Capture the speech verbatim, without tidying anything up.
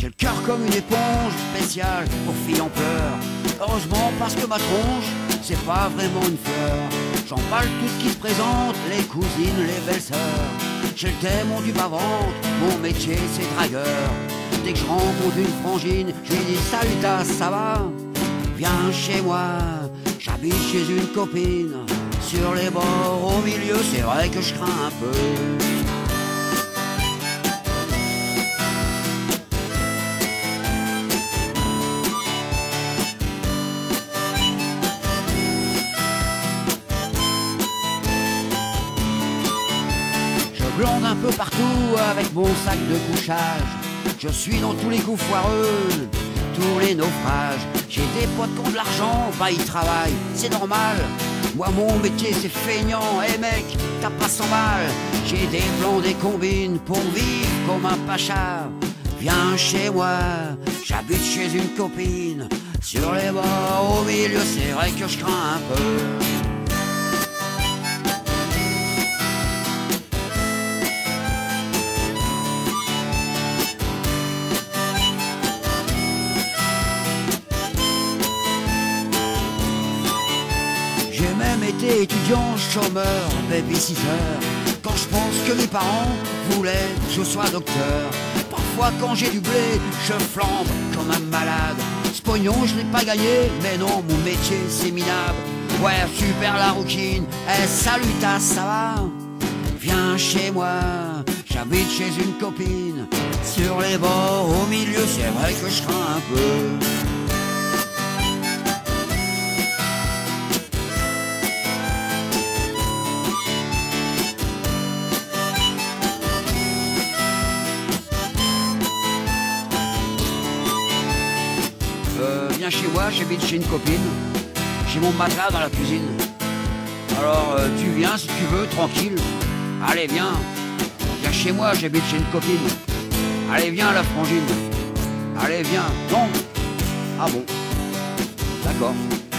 J'ai le cœur comme une éponge spéciale pour filles en pleurs. Heureusement parce que ma tronche, c'est pas vraiment une fleur. J'emballe tout ce qui se présente, les cousines, les belles-sœurs. J'ai le démon du bas-ventre, mon métier c'est dragueur. Dès que je rencontre une frangine, je lui dis salut ta, ça va? Viens chez moi, j'habite chez une copine. Sur les bords, au milieu, c'est vrai que je crains un peu. Je blonde un peu partout avec mon sac de couchage. Je suis dans tous les coups foireux, tous les naufrages. J'ai des potes qui ont de l'argent, bah ils travaillent, c'est normal. Moi mon métier c'est feignant, hé hey mec, t'as pas cent balles. J'ai des plans, des combines pour vivre comme un pacha. Viens chez moi, j'habite chez une copine. Sur les bords, au milieu, c'est vrai que je crains un peu. J'ai même été étudiant, chômeur, babysitter. Quand je pense que mes parents voulaient que je sois docteur. Parfois quand j'ai du blé, je flambe comme un malade. Ce pognon je l'ai pas gagné, mais non, mon métier c'est minable. Ouais, super la rouquine, eh salut ta, ça va? Viens chez moi, j'habite chez une copine. Sur les bords, au milieu, c'est vrai que je crains un peu. Euh, viens chez moi, j'habite chez une copine. J'ai mon matelas dans la cuisine. Alors euh, tu viens si tu veux, tranquille. Allez viens. Viens chez moi, j'habite chez une copine. Allez viens la frangine. Allez viens. Non. Ah bon. D'accord.